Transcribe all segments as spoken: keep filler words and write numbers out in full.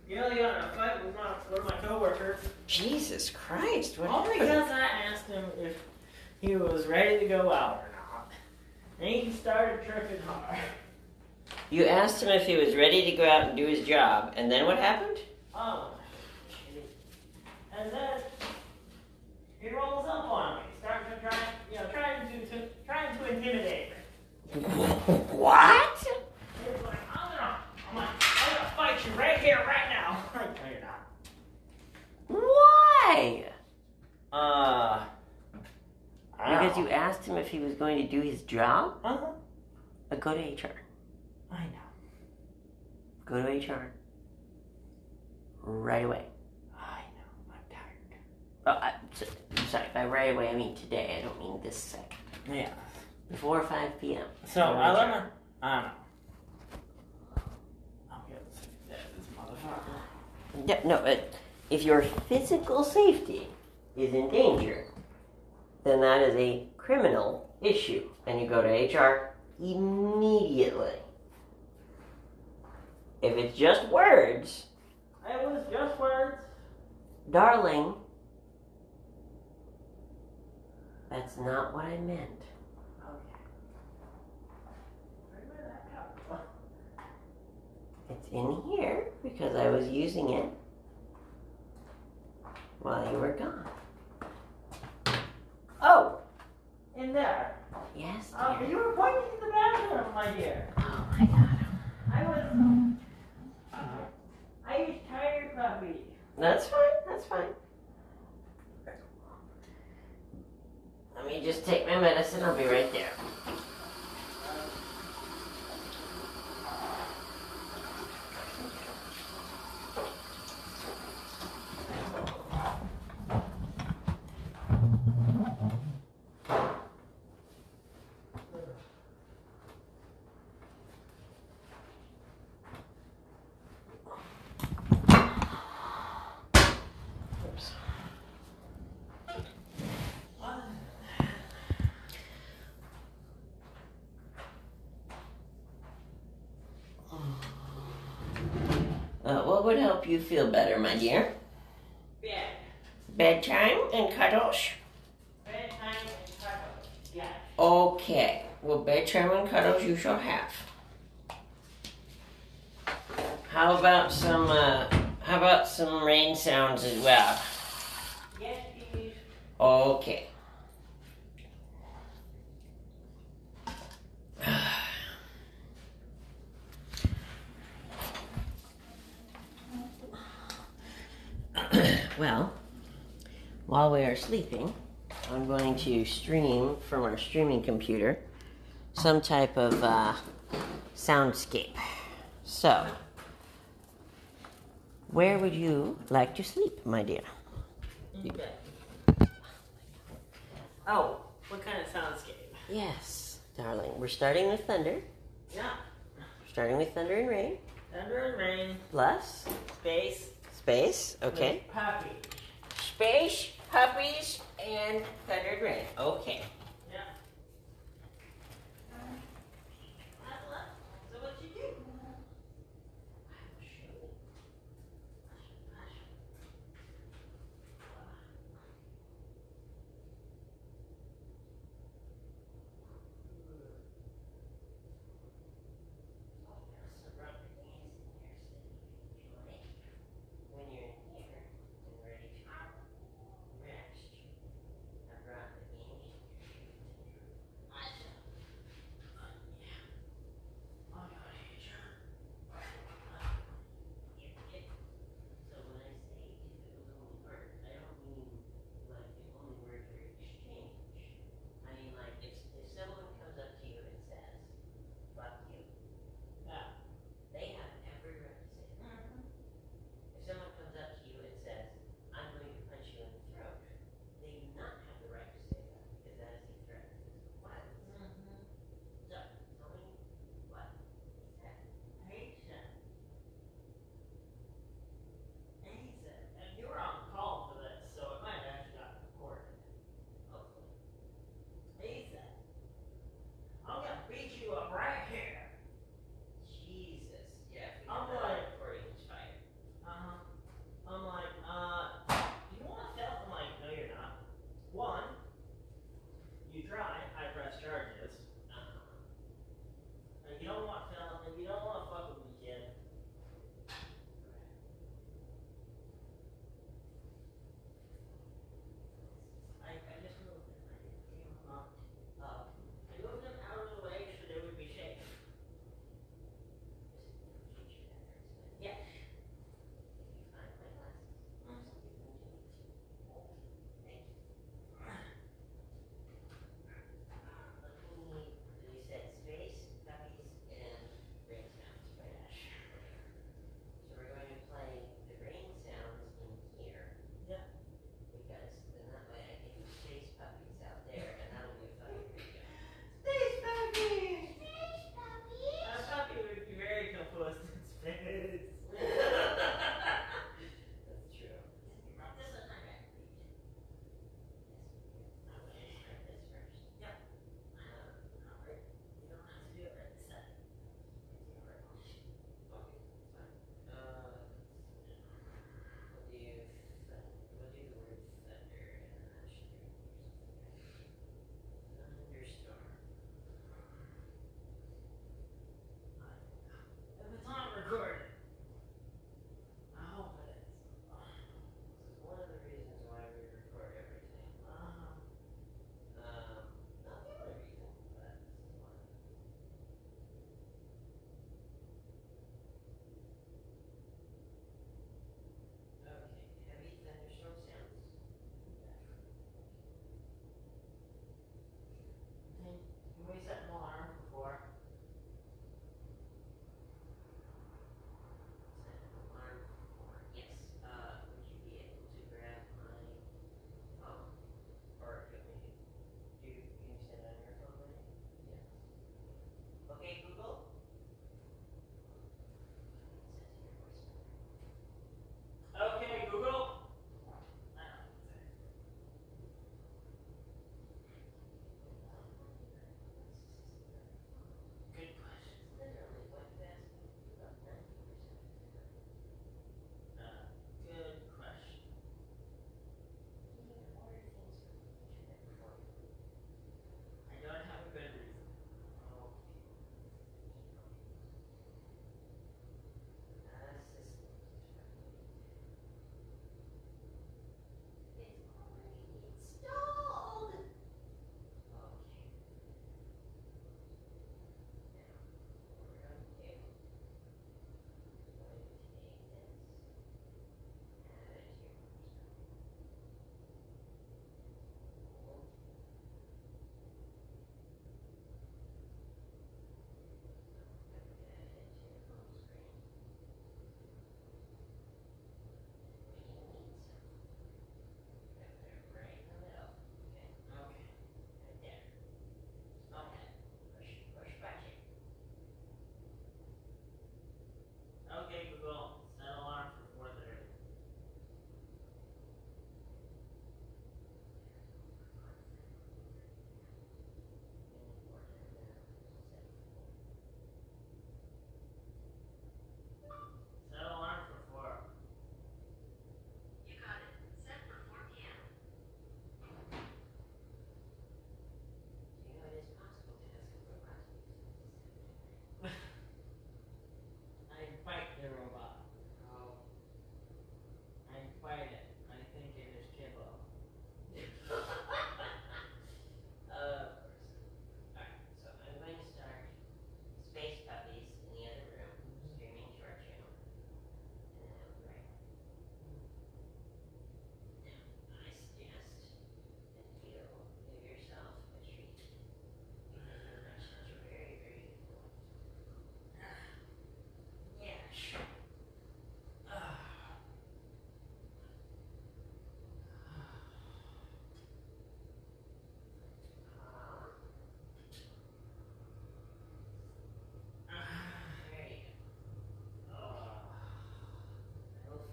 You know, you got in a fight with my, one of my coworkers. Jesus Christ! What All happened? because I asked him if he was ready to go out or not. And he started tripping hard. You asked him if he was ready to go out and do his job, and then what happened? Oh, shit. And then he rolls up on me, starting to try, you know, trying to, to trying to intimidate me. What? He's like, I'm gonna, I'm gonna, I'm gonna fight you right here, right now. No, you're not. Why? Uh, I Because don't you know. asked him if he was going to do his job? Uh-huh. Uh, go to H R. I know. Go to H R. Right away. I know. I'm tired. Oh, I, so, sorry, by right away I mean today. I don't mean this second. Yeah. Before five p.m. So Go to I H R. let him. I don't know. I'm getting sick of that, this motherfucker. Yeah, no, but if your physical safety is in danger, then that is a criminal issue, and you go to H R immediately. If it's just words, It was just words. darling, that's not what I meant. Okay. Where did that come from? It's in here because I was using it while you were gone. Oh, in there. Yes, Oh, dear. you were pointing to the bathroom, my dear. Oh my God. I was. I used tired puppy. That's fine. That's fine. Let me just take my medicine. I'll be right there. Oops. Uh, what would help you feel better, my dear? Bed. Bedtime and cuddles? Bedtime and cuddles. Yeah. Okay. Well, bedtime and cuddles you shall have. How about some, uh, how about some rain sounds as well? Yes, please. Okay. Well, while we are sleeping, I'm going to stream from our streaming computer some type of uh, soundscape. So, where would you like to sleep, my dear? In bed. Oh, what kind of soundscape? Yes, darling. We're starting with thunder. Yeah. Starting with thunder and rain. Thunder and rain. Plus Space. space. Okay. With puppy. Space, puppies, and thunder and rain. Okay. Yeah. So what you do? When you're in here and ready to rest, I brought the English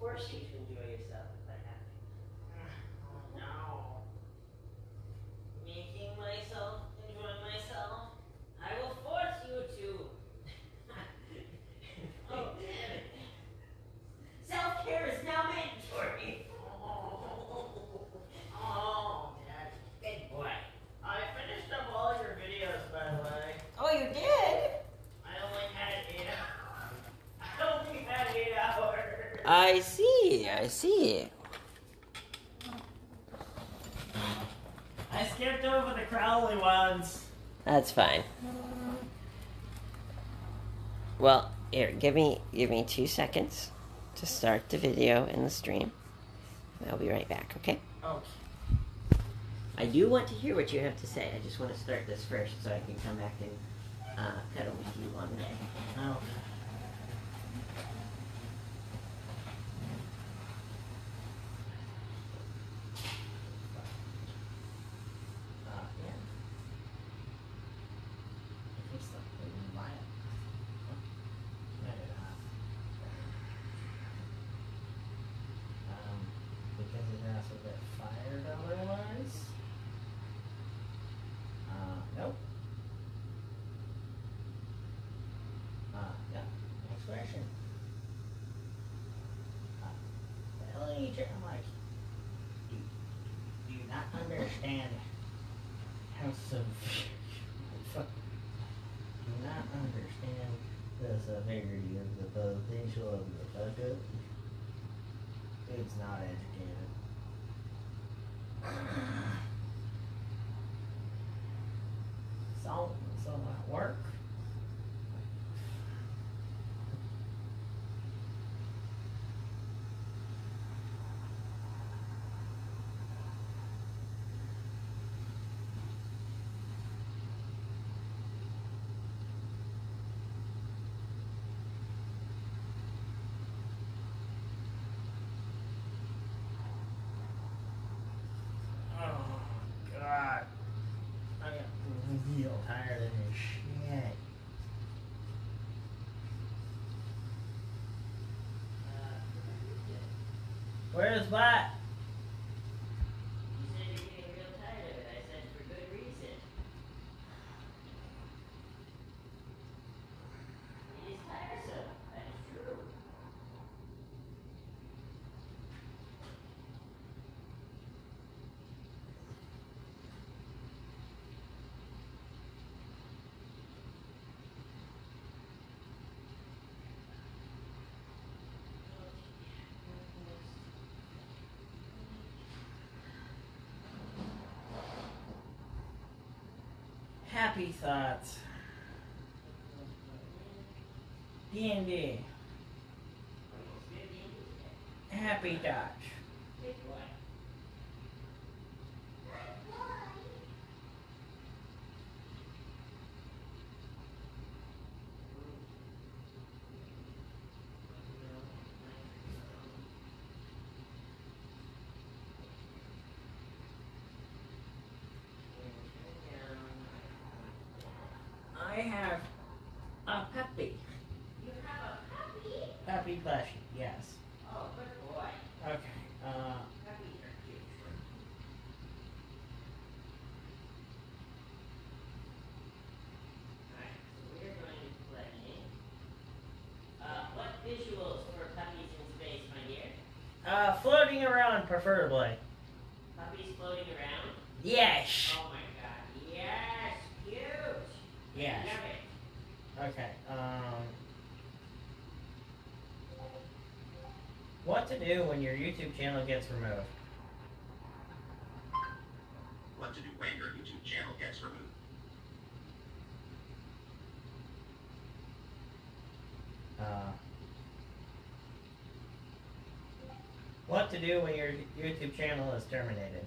force you to enjoy yourself if I have to. Oh no. Making myself enjoy myself. I will force you to. Oh, damn it. Self-care is now mandatory. Oh, oh, Dad. Good boy. I finished up all your videos, by the way. Oh, you did? I only had eight hours. I only had eight hours. I see, I see. I skipped over the Crowley ones. That's fine. Well, here, give me give me two seconds to start the video and the stream. I'll be right back, okay? Okay. I do want to hear what you have to say. I just want to start this first so I can come back and uh, cuddle with you on the day. Oh. Uh, yeah. It's the lion. Um, because it has a bit fired otherwise. Uh, nope. Uh, yeah. Next question. Uh, L A, I'm like, do, do you not understand how severe, do not understand the severity of the potential of the fuck up? It's not educated. So, so at work. Oh God, I got real tired of this shit. Where's Bot? You said you're getting real tired of it. I said for good reason. It is tiresome. That is true. Happy thoughts. D and D. Happy thoughts. Good boy. I have a puppy. You have a puppy? Puppy plushie, yes. Oh, good boy. Okay. Uh, Puppies are cute. Alright, so we're going to play. Uh, what visuals for puppies in space, my dear? uh, floating around, preferably. Puppies floating around? Yes. Oh my god, yes! Cute! Yes. Love it. Okay. Um, what to do when your YouTube channel gets removed? What to do when your YouTube channel gets removed? Uh, what to do when your YouTube channel is terminated?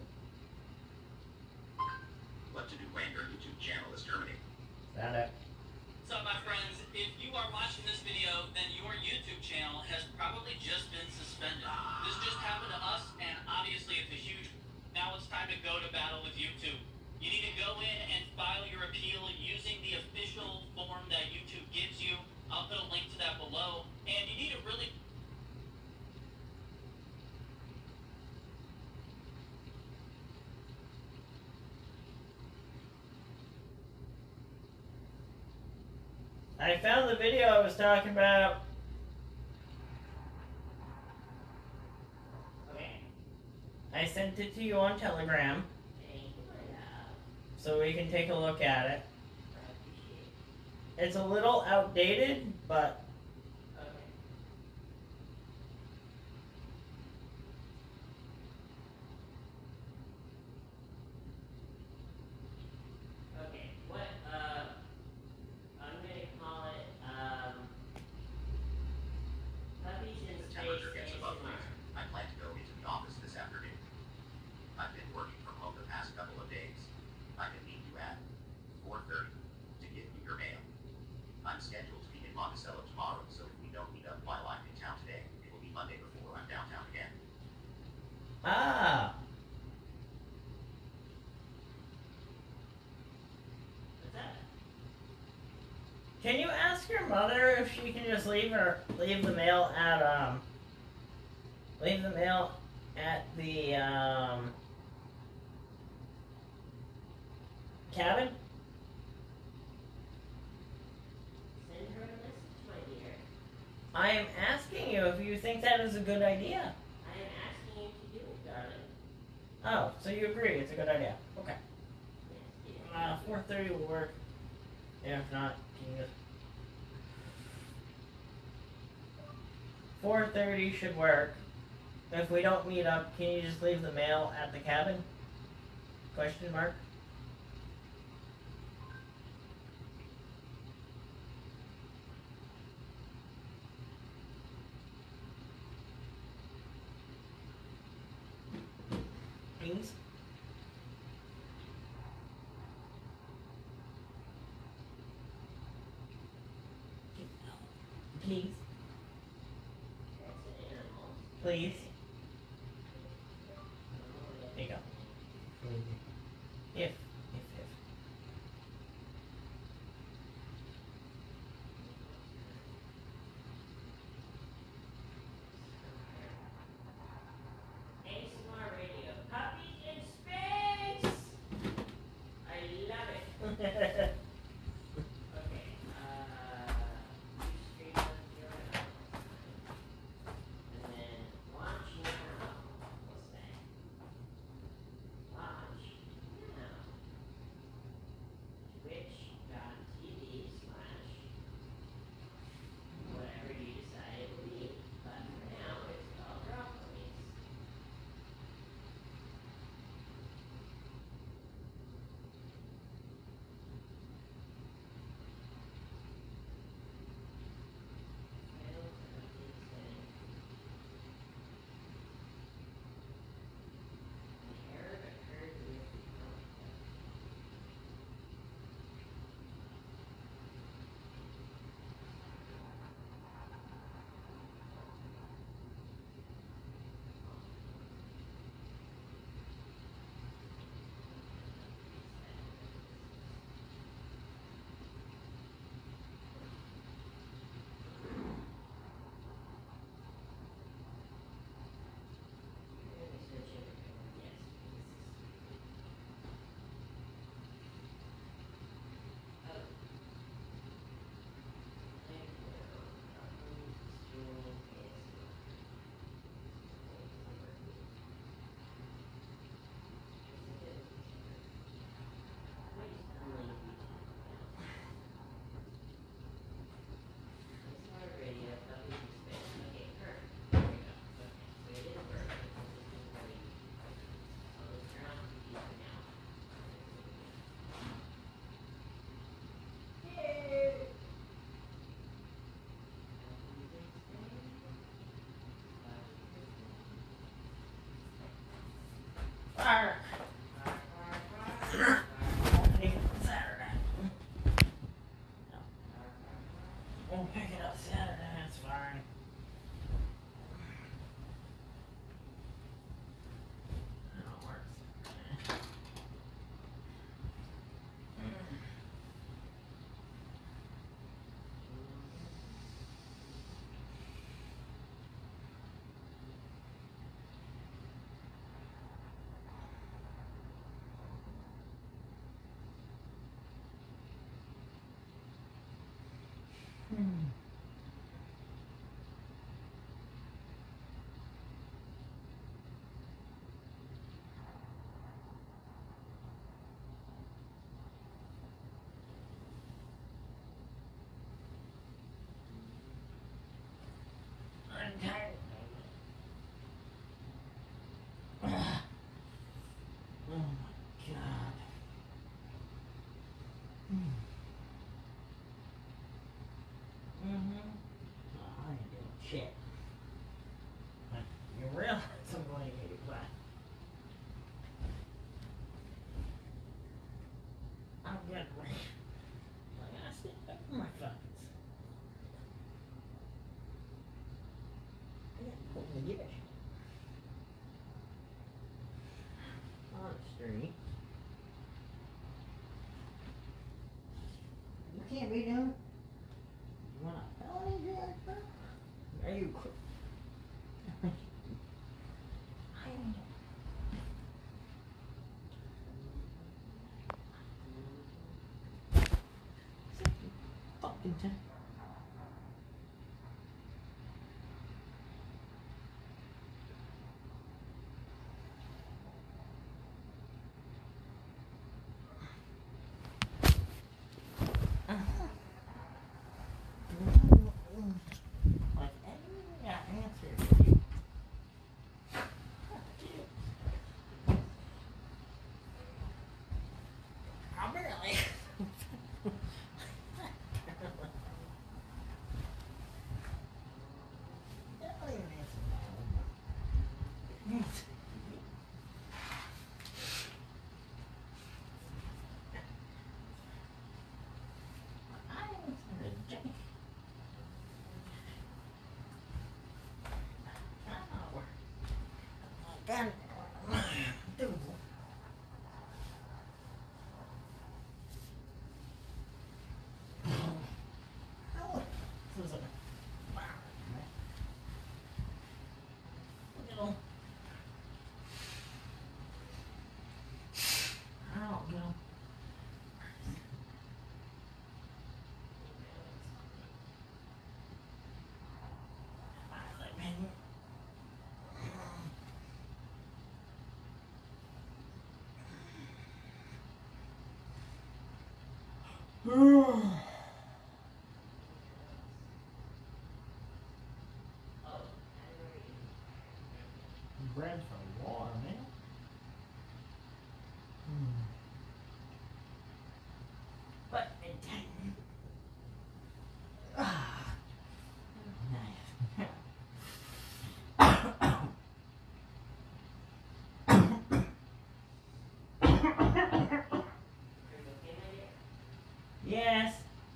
What to do when your YouTube channel is terminated? Found it. So my friends, if you are watching this video, then your YouTube channel has probably just been suspended. This just happened to us, and obviously it's a huge... Now it's time to go to battle with YouTube. You need to go in and file your appeal using the official form that YouTube gives you. I'll put a link to that below. And you need to really... I found the video I was talking about. Okay. I sent it to you on Telegram, Thank you, my love. so we can take a look at it. I appreciate it. It's a little outdated, but Okay. Okay, what, uh, I'm gonna call it, um, Puppies in Space Temperature gets A S above M R. freezing. I plan to go into the office this afternoon. I've been working from home the past couple of days. I can meet you at four thirty to give you your mail. I'm scheduled to be in Monticello tomorrow, so if we don't meet up while I'm in town today, it will be Monday before I'm downtown again. ah, What's that? can you ask your mother if she can just leave her leave the mail at um leave the mail at the um cabin? Send her a message, my dear. I am asking you if you think that is a good idea. I am asking you to do it, darling. Oh, so you agree it's a good idea? Okay. Yes, dear. Uh, four thirty will work. If not, can you just four thirty should work. If we don't meet up, can you just leave the mail at the cabin? Question mark. Please. Please. That's an animal. Please. There you go. If, if, if. A S M R radio. Puppies in space! I love it. Okay, uh, you stream up your house. And then watch now. We'll say. Watch now. Twitch.tv slash whatever you decide it will be. But for now, it's called Draw Ponies. shit. Like, you realize I'm going to get you back. I'm good. I gotta stick up for my fuckers. I gotta pull the gears. On the street. You can't be doing. You want a felony drug, bro? Are you cr- I don't know. Fucking time. Like, everything got answered. I'll barely. That don't even answer my own. I answered a jack. Damn. Dude. Oh, this is a wow, man. Look at him. I don't know. I like, man. Bread for water, man. Hmm. But it didn't. Ah, nice. Yes.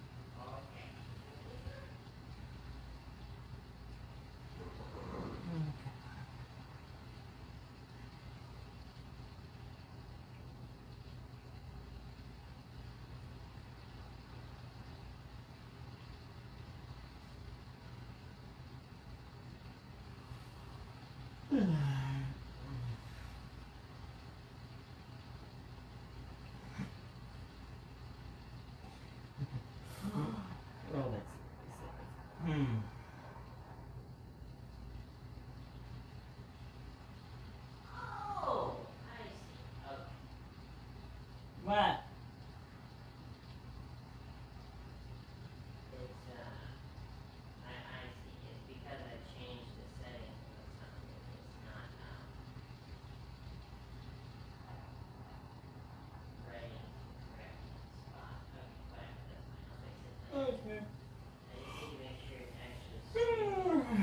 Oh, that's hmm. Oh, I see. Okay. What? It's, uh, I, I see. It's because I changed the settings or something. It's not, um, right in the correct spot. Okay, whatever, that's fine. I'll fix it later. Okay. I just need to make sure it's actually streaming to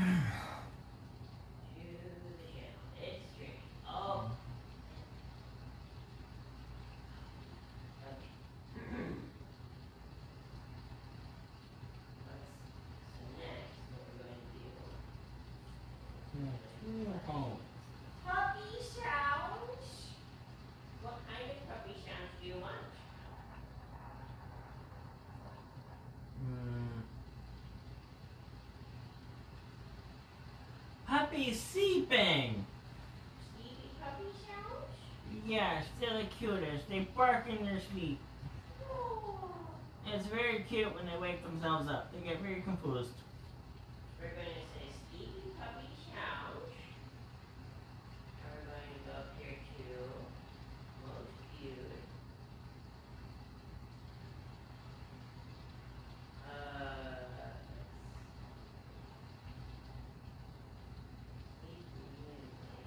the channel. It's streaming. Oh. Okay. Let's, so next, what we're going to do. Oh. Puppy sounds. What kind of puppy sounds do you want? Hmm. Puppy sleeping. Sleepy puppy sounds? Yes, they're the cutest. They bark in their sleep. Oh. It's very cute when they wake themselves up. They get very confused. We're going to say sleepy puppy sounds. And we're going to go up here to most viewed. Uh, sleepy music.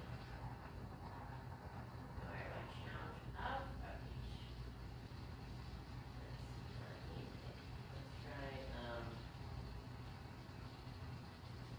Alright, what sounds of puppies? That's not music. Let's try, um,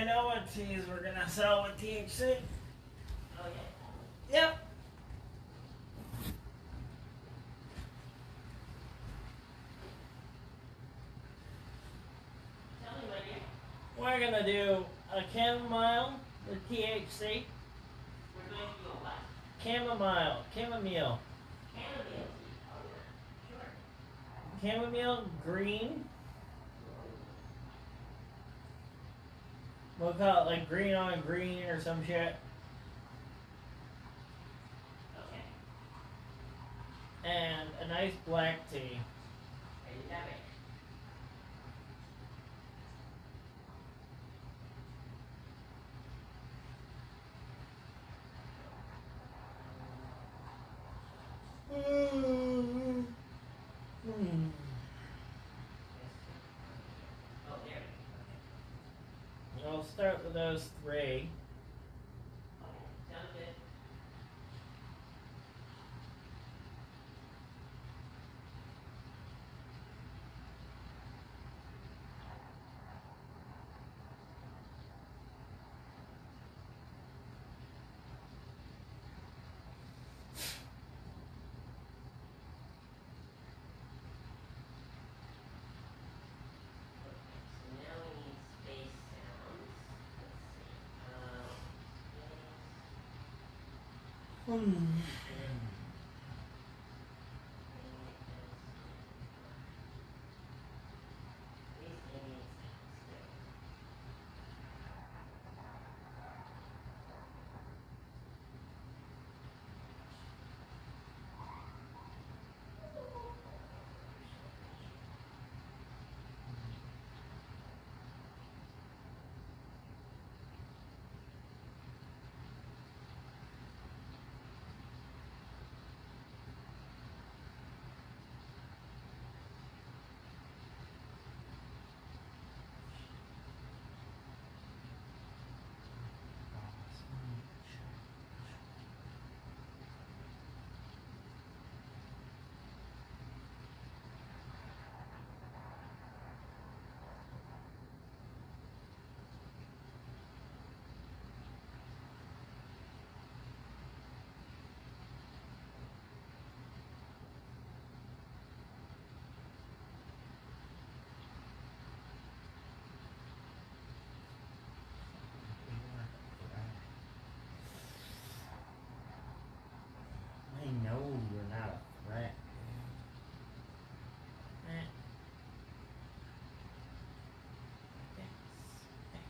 know what teas we're gonna sell with T H C. Okay. Yep. Tell me, my dear. We're gonna do a chamomile with T H C. We're going to do a what? Chamomile. Chamomile. Chamomile tea. Oh, yeah. Sure. Chamomile green. We'll call it like green on green or some shit. Okay. And a nice black tea. There you have it. Mm. Mm. Oh, there. Okay. I'll start with those three. Okay. Sounds good. So now we need space sounds. Let's see. Um, Mm. space. Space and sounds. I know you're not a threat. Eh. Yes. Eh.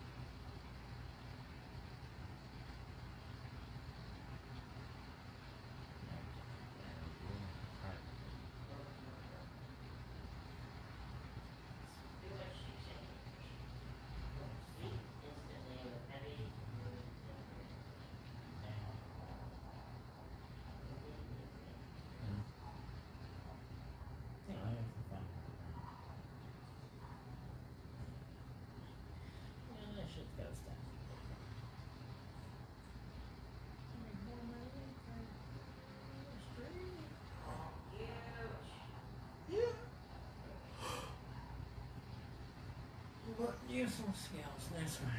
Do what she said. Speak instantly with heavy words and Yeah, I have some fun. Yeah, that shit's gotta stop. huge. What useful skills this one?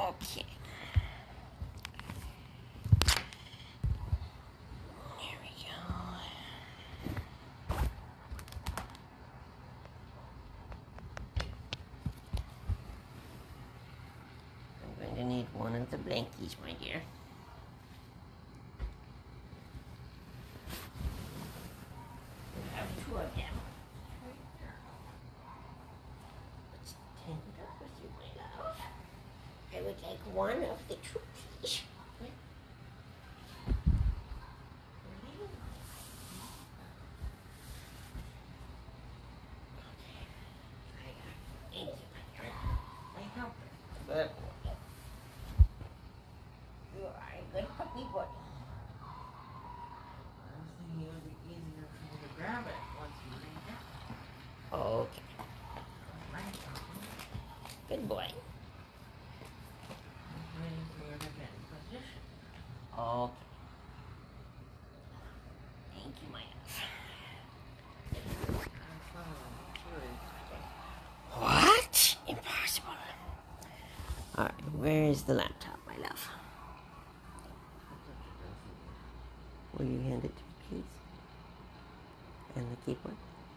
Okay. Here we go. I'm going to need one of the blankies, my dear. I have two of them. Let's take it up with you, my love. I would like one of the two, please. Good. You are a good puppy boy. I was thinking it would be easier for me to grab it once you read it. Okay. Good boy. I'm waiting for you to get in position. Okay. Thank you, my love. I'm following you. What? Impossible. Alright, where is the laptop, my love? Will you hand it to me, please? And the keyboard?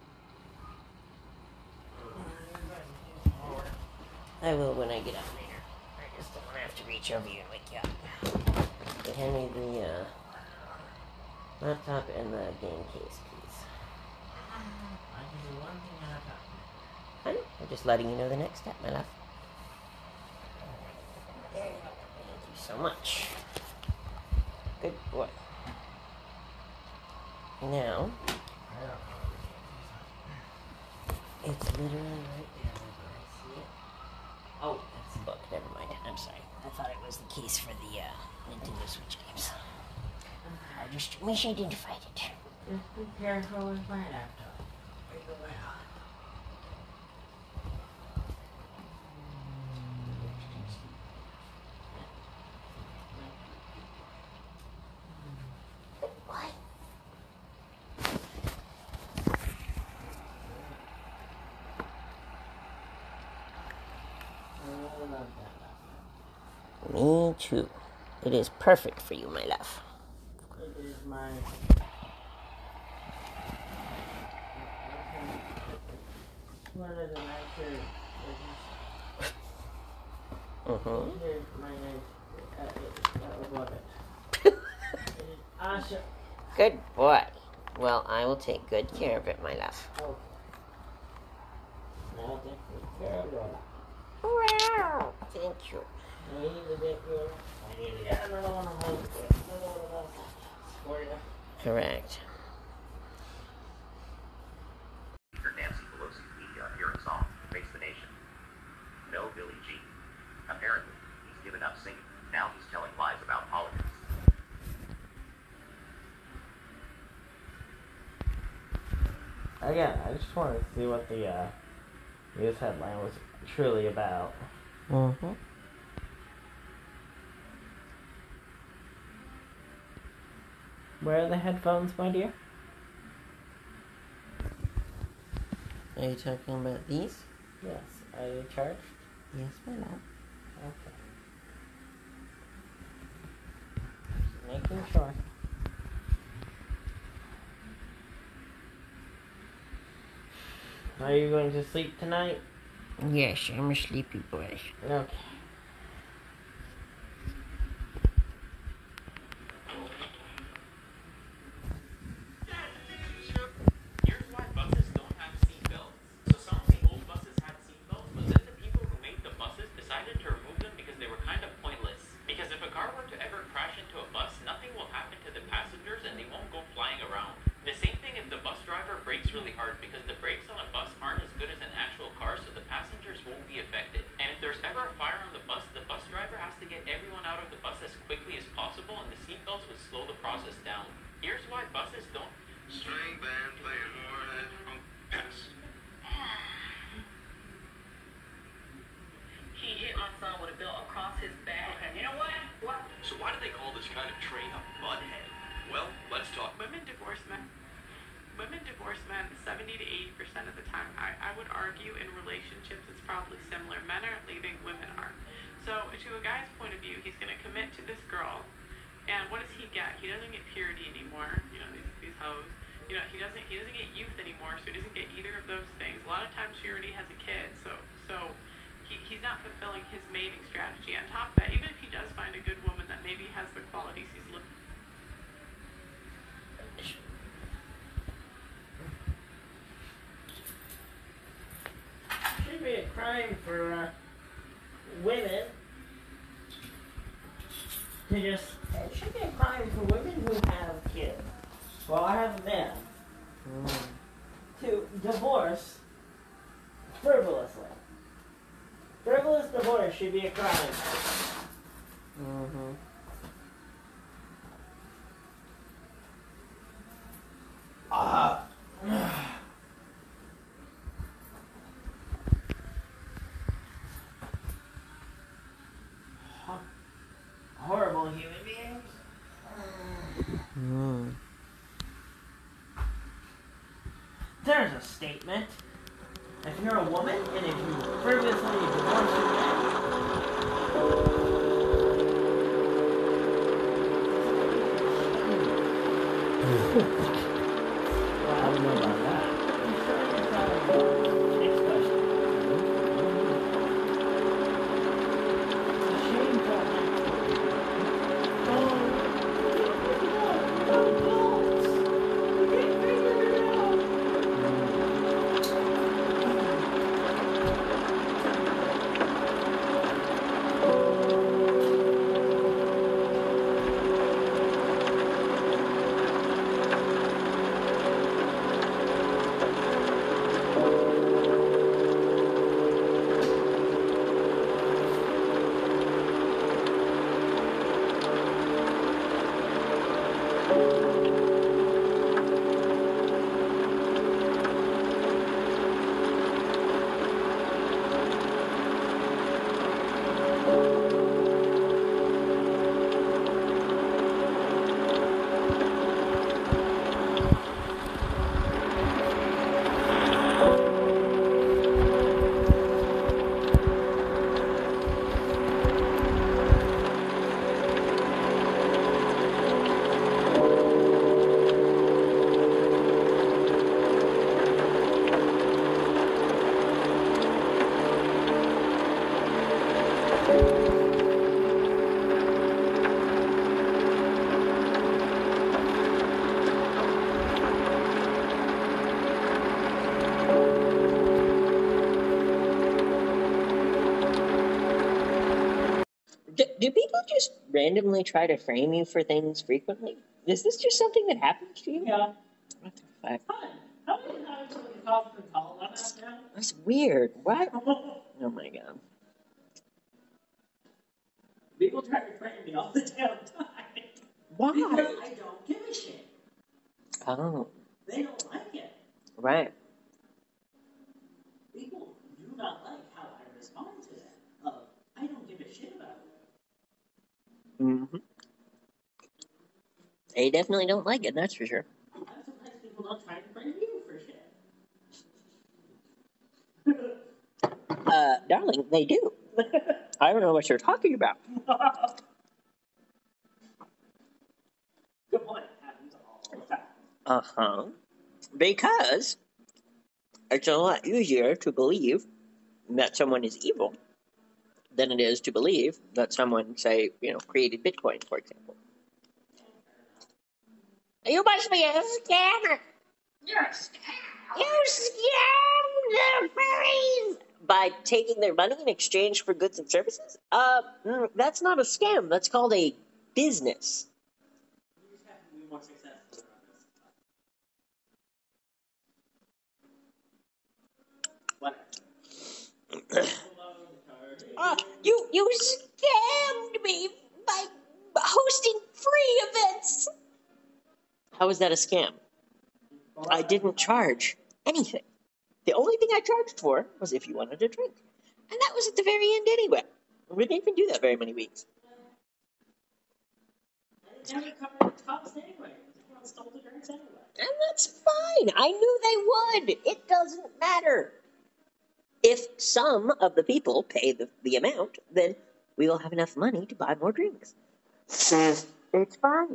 I will when I get up later. I just don't want to have to reach over you and wake you up. So hand me the uh, laptop and the game case, please. I can do one thing at a time. I know. I'm just letting you know the next step, my love. There you go. Thank you so much. Good boy. Now, it's literally right there. I see it. Oh, that's the book. Never mind. I'm sorry. I thought it was the case for the uh, Nintendo Switch games. I just misidentified it. Just be careful with my laptop. Wait a while. What? I really love that laptop. Me too. It is perfect for you, my love. It is my... One of the nicer... Mm-hmm. Here's my nice... Uh, it, I love it. It is awesome. Good boy. Well, I will take good care of it, my love. Okay. I'll take good care of it. Wow. Thank you. I need to get your... I need to get another one of those. Another one of those for you. Correct. Speaker Nancy Pelosi's media appearance song, Face the Nation. No Billie Jean. Apparently, he's given up singing. Now he's telling lies about politics. Again, I just wanted to see what the uh, news headline was truly about. Mm-hmm. Where are the headphones, my dear? Are you talking about these? Yes. Are they charged? Yes, my love. Okay. Just making sure. Are you going to sleep tonight? Yes, I'm a sleepy boy. Okay. Here's why buses don't have seatbelts. So some of the old buses had seatbelts, but then the people who made the buses decided to remove them because they were kind of pointless. Because if a car were to ever crash into a bus, nothing will happen to the passengers and they won't go flying around. The same thing if the bus driver brakes really hard, because the brakes on a bus aren't as good as an actual car, so the passengers won't be affected. And if there's ever a fire on the bus, the bus driver has to get everyone out of the bus as quickly as possible, and the seatbelts would slow the process down. Here's why buses don't. String band playing more than from past. He hit my son with a belt across his back. Okay, you know what? What? So why do they call this kind of train a butthead? Well, let's talk. Women divorce men. Women divorce men seventy to eighty percent of the time. I, I would argue in relationships it's probably similar. Men aren't leaving, women are. So, to a guy's point of view, he's going to commit to this girl, and what does he get? He doesn't get purity anymore. You know, these these hoes. You know, he doesn't he doesn't get youth anymore, so he doesn't get either of those things. A lot of times, she already has a kid, so so he, he's not fulfilling his mating strategy. On top of that, even if he does find a good woman that maybe has the qualities he's looking. Should be a crime for uh, women to just. It should be a crime for women who have kids. Well, I have a man. Mm. To divorce frivolously. Frivolous divorce should be a crime. Mm-hmm. Ah. Horrible human beings. Mm. There's a statement. If you're a woman and if you frivolously divorce your man, I don't know about that. next question. It's a shameful thing. Oh, you're adults. You can't figure it out. Do, do people just randomly try to frame you for things frequently? Is this just something that happens to you? Yeah. What the fuck? Fine. How many times have we called and called on that now? That's weird. What? Oh my god. People try to frame me all the damn time. Why? Because I don't give a shit. Oh, They don't like it. right. People do not like how I respond to that. Uh, I don't give a shit about it. Mm-hmm. They definitely don't like it, that's for sure. And sometimes people don't try to frame you for shit. Uh, darling, they do. I don't know what you're talking about. Good point. It happens all the time. Uh-huh. Because it's a lot easier to believe that someone is evil than it is to believe that someone, say, you know, created Bitcoin, for example. You must be a scammer. You're a scam. You scammed the furries by taking their money in exchange for goods and services? Uh, mm, that's not a scam. That's called a business. You just have to be more successful around this. Whatever. Uh, you you scammed me by hosting free events. How is that a scam? I didn't charge anything. The only thing I charged for was if you wanted a drink. And that was at the very end anyway. We didn't even do that very many weeks. I never covered the cost anyway. Everyone stole the drinks anyway. And that's fine. I knew they would. It doesn't matter. If some of the people pay the, the amount, then we will have enough money to buy more drinks. It's fine.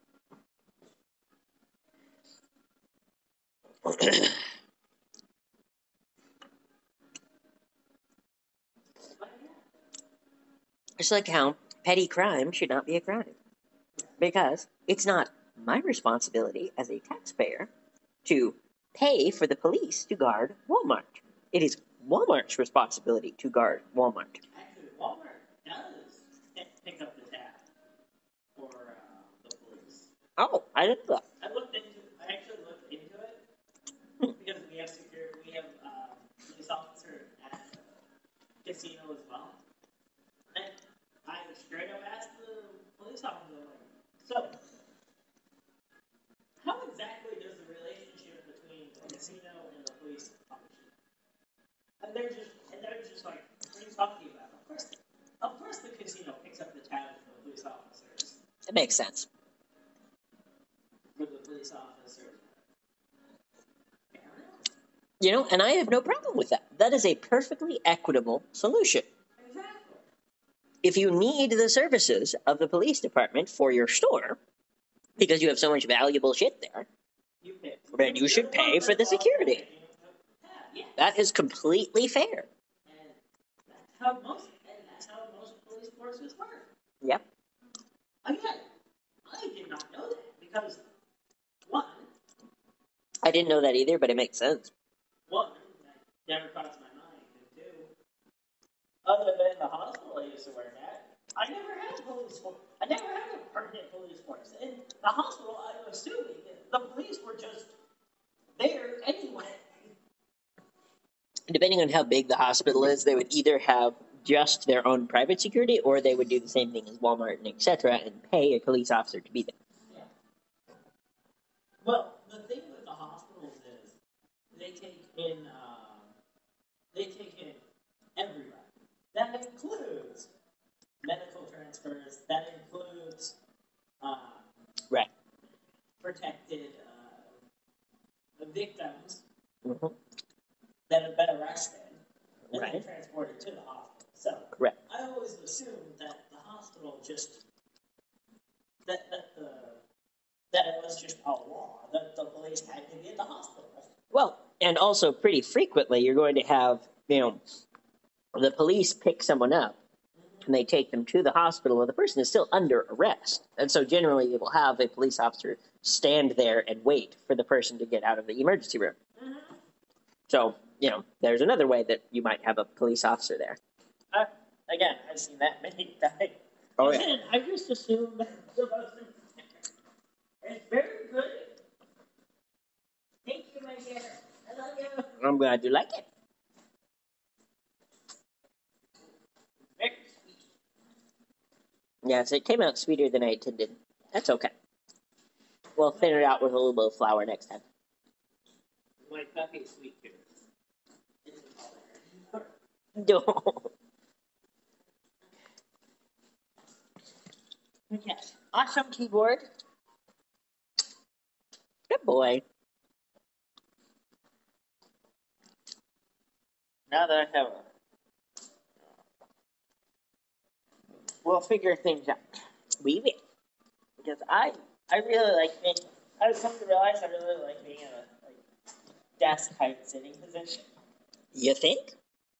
It's like how petty crime should not be a crime. Because it's not my responsibility as a taxpayer to pay for the police to guard Walmart. It is Walmart's responsibility to guard Walmart. Actually, Walmart does pick up the tab for uh, the police. Oh, I didn't know that. I looked into. I actually looked into it because we have security. We have um, police officer at the casino as well. And I straight up asked the police officer, like, so how exactly does the relationship between the casino and the police function? And they're just, and they're just like, what are you talking about? Of course, of course, the casino picks up the tab for the police officers. It makes sense. For the police officers. You know, and I have no problem with that. That is a perfectly equitable solution. Exactly. If you need the services of the police department for your store, because you have so much valuable shit there, You pay. then you should pay for the security. Yeah. That is completely fair. And that's how most, and that's how most police forces work. Yep. Again, I did not know that because one, I didn't know that either, but it makes sense. one, that never crossed my mind, and two, other than the hospital I used to work at, I never had a police force. I never had a permanent police force. In the hospital, I'm assuming the police were just there anyway. Depending on how big the hospital is, they would either have just their own private security, or they would do the same thing as Walmart and et cetera, and pay a police officer to be there. Yeah. Well, the thing with the hospitals is they take in uh, they take in everybody. That includes medical transfers. That includes uh, Right. protected uh, the victims Mm-hmm. that have been arrested and Right. then transported to the hospital. So Correct. I always assumed that the hospital just that that the that it was just a law that the police had to be at the hospital. Well, and also pretty frequently, you're going to have, you know, the police pick someone up and they take them to the hospital where the person is still under arrest. And so generally, you will have a police officer stand there and wait for the person to get out of the emergency room. Mm-hmm. So, you know, there's another way that you might have a police officer there. Uh, again, I've seen that many times. Oh, yeah. Again, I just assumed that the most it's very good. Thank you, my dear. I love you. I'm glad you like it. Very sweet. Yes, it came out sweeter than I intended. That's okay. We'll thin it out with a little bit of flour next time. My puppy is sweet too. No. Yes. Awesome keyboard. Good boy. Now that I have a, we'll figure things out. We will. Because I, I really like being, I've come to realize I really like being in a like, desk type sitting position. You think?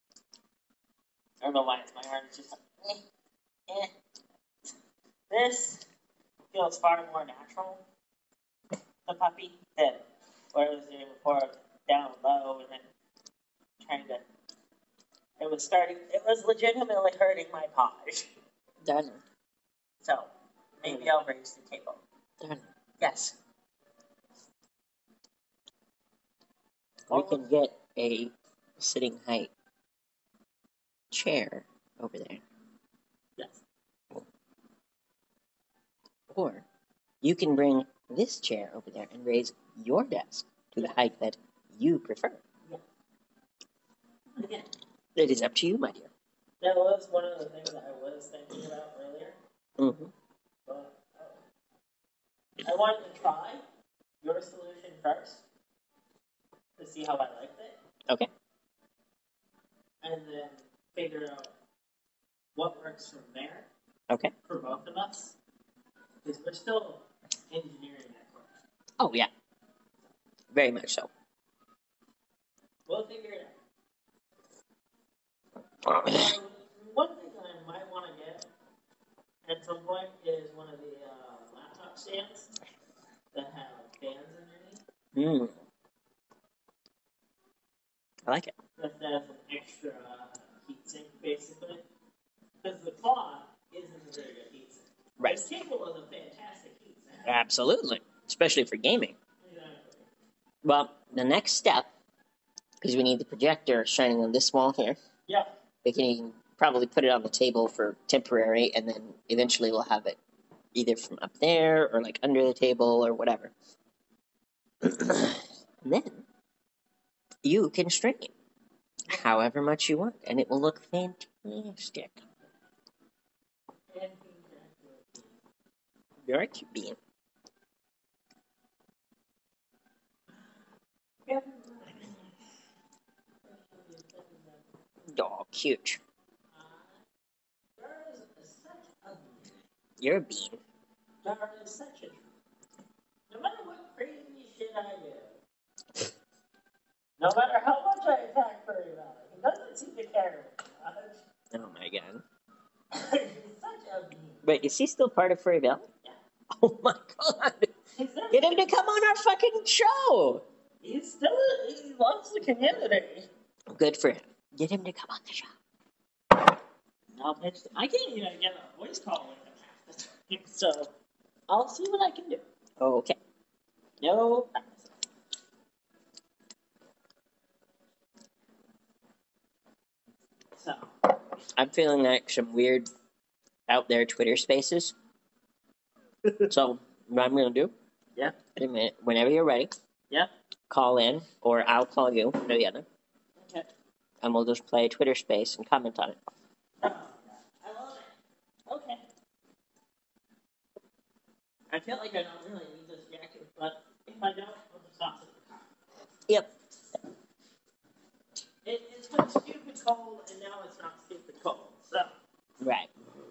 I don't know why it's my arm is just like, eh, eh. This feels far more natural, the puppy, than what I was doing before, down low and then trying to, it was starting, it was legitimately hurting my paws. Done. So, maybe I'll raise the table. Done. Yes. We can get a sitting height chair over there. Yes. Or you can bring this chair over there and raise your desk to the height that you prefer. Again, It is up to you, my dear. that was one of the things that I was thinking about earlier. Mm-hmm. But uh, I wanted to try your solution first to see how I liked it, Okay. and then figure out what works from there Okay. for both of us, because we're still engineering that course. Oh, yeah. Very much so. We'll figure it out. Uh, one thing I might want to get at some point is one of the uh, laptop stands that have fans underneath. Mm. I like it. That has an extra uh, heatsink, basically. Because the cloth isn't a very good heatsink. Right. This table is a fantastic heatsink. Absolutely. Especially for gaming. Exactly. Well, the next step, because we need the projector shining on this wall here, Yep. we can probably put it on the table for temporary, and then eventually we'll have it either from up there or like under the table or whatever. Then you can stream however much you want, and it will look fantastic. You're a cute bean. Oh, cute. You're a bean. There is such a no matter what crazy shit I do, no matter how much I attack Furry Valley, he doesn't seem to care much. Oh my god. He's such a bean. Wait, is he still part of Furry Valley? Yeah. Oh my god. He's there. Get him to come on our fucking show. He's still he loves the community. Good for him. Get him to come on the show. I'll pitch. I can't even get a voice call with him half the time, so I'll see what I can do. Okay. No. So I'm feeling like some weird out there Twitter spaces. So what I'm gonna do? yeah, In a minute, whenever you're ready, yeah, call in, or I'll call you, one or the other, okay. and we'll just play a Twitter space and comment on it. Oh, I love it. Okay. I feel like I don't really need this jacket, but if I don't, I'll just toss it in the car. Yep. It, it's been stupid cold, and now it's not stupid cold. So Right.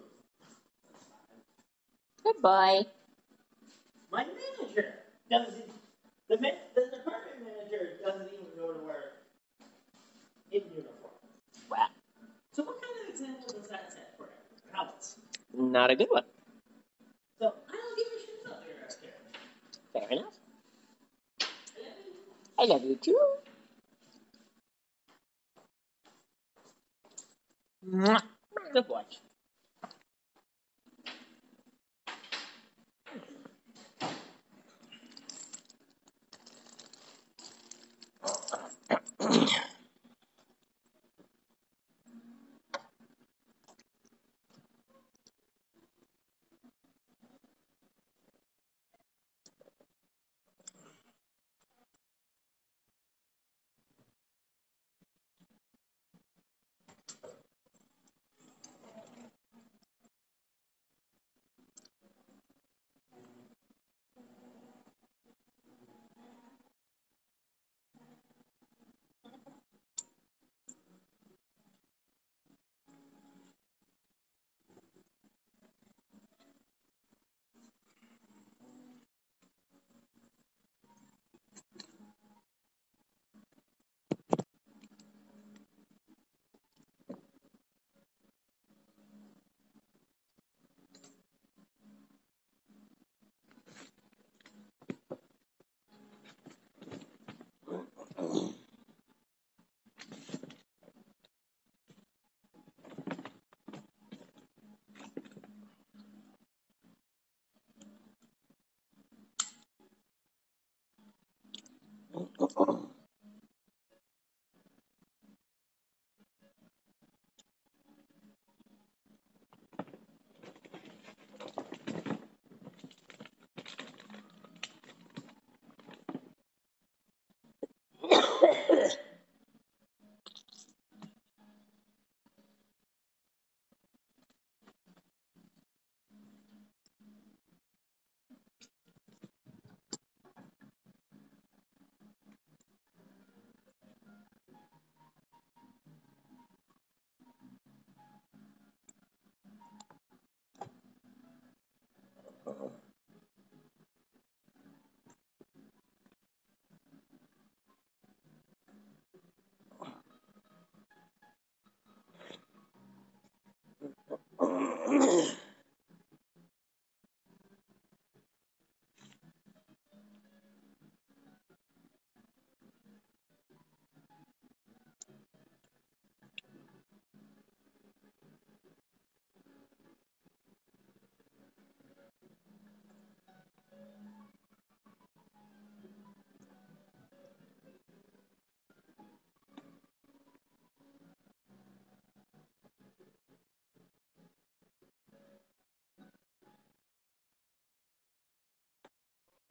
Goodbye. my manager doesn't. The ma- the department manager doesn't even go to work in uniform. Wow. So what kind of example does that set for Alex? Not a good one. So I don't give a shit about your out there. Fair enough. I love you too. Mwah. Good boy.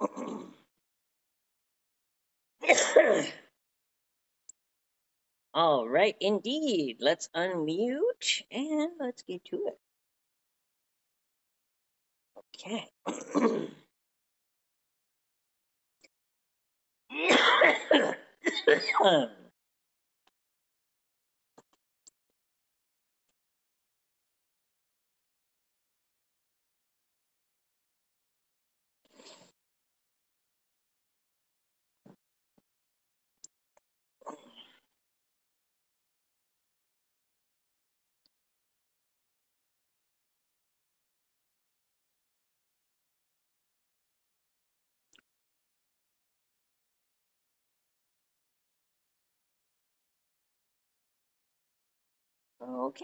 All right, indeed. Let's unmute and let's get to it. Okay. Okay.